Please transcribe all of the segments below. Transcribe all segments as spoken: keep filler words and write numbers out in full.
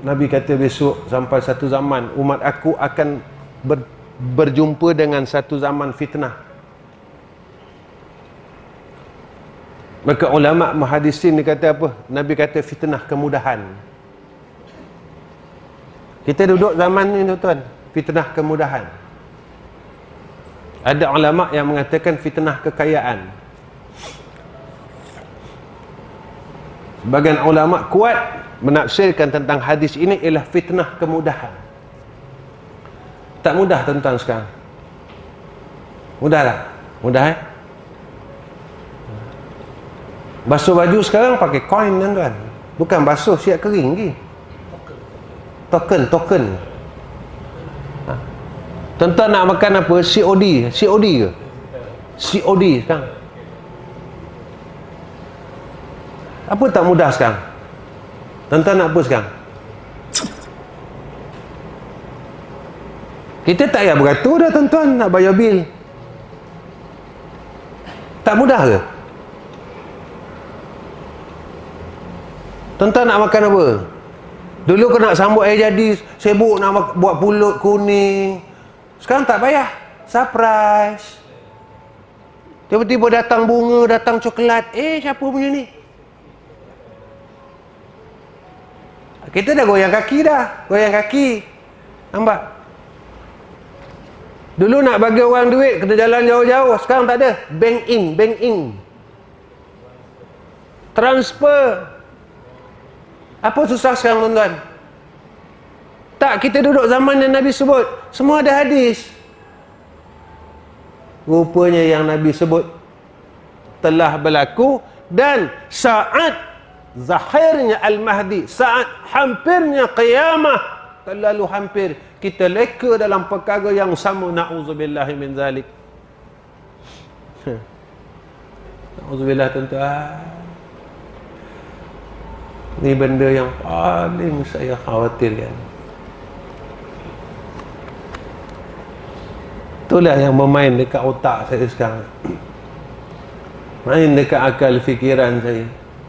Nabi kata besok sampai satu zaman umat aku akan ber, berjumpa dengan satu zaman fitnah. Maka ulama muhadisin ni kata apa? Nabi kata fitnah kemudahan. Kita duduk zaman ni tuan-tuan, fitnah kemudahan. Ada ulama yang mengatakan fitnah kekayaan. Sebagian ulama kuat menafsirkan tentang hadis ini ialah fitnah kemudahan. Tak mudah tuan-tuan sekarang. Mudah tak? Mudah eh? Basuh baju sekarang pakai koin tuan-tuan. Bukan basuh siap kering lagi. Token, token. Ha. Tuan-tuan nak makan apa? C O D. C O D ke? C O D sekarang. Apa tak mudah sekarang? Tuan-tuan nak apa sekarang? Kita tak payah beratur dah tuan-tuan nak bayar bil. Tak mudah ke? Tuan-tuan nak makan apa? Dulu kau nak sambut air jadi, sibuk nak buat pulut kuning. Sekarang tak payah. Surprise. Tiba-tiba datang bunga, datang coklat. Eh, siapa punya ni? Kita dah goyang kaki dah. Goyang kaki. Nampak? Dulu nak bagi orang duit, kena jalan jauh-jauh. Sekarang tak ada. Bank in, bank in. Transfer. Apa susah sekarang tuan-tuan? Tak, kita duduk zaman yang Nabi sebut. Semua ada hadis. Rupanya yang Nabi sebut telah berlaku dan saat zahirnya Al-Mahdi, saat hampirnya qiyamah, terlalu hampir, kita leka dalam perkara yang sama. Na'udzubillahi min zalik. Na'udzubillah tuan-tuan. Ni benda yang paling saya khawatirkan. Itulah yang bermain dekat otak saya sekarang. Main dekat akal fikiran saya.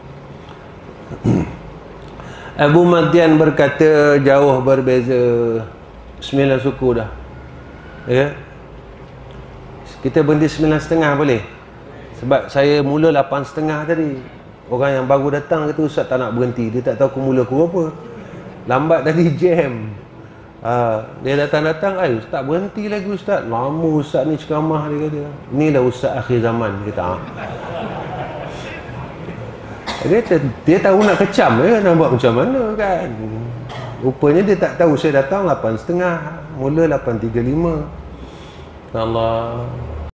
Abu Madian berkata jauh berbeza sembilan suku dah. Ya. Kita berhenti sembilan setengah boleh? Sebab saya mula lapan setengah tadi. Orang yang baru datang kata ustaz tak nak berhenti. Dia tak tahu aku mula aku apa. Lambat tadi jam. Uh, dia datang-datang, ay ustaz berhenti lagi ustaz. Lama ustaz ni ceramah, dia kata. Inilah ustaz akhir zaman, dia kata. Dia, dia tahu nak kecam ya, nak buat macam mana kan. Rupanya dia tak tahu saya datang lapan setengah. Mula lapan tiga puluh lima. Allah.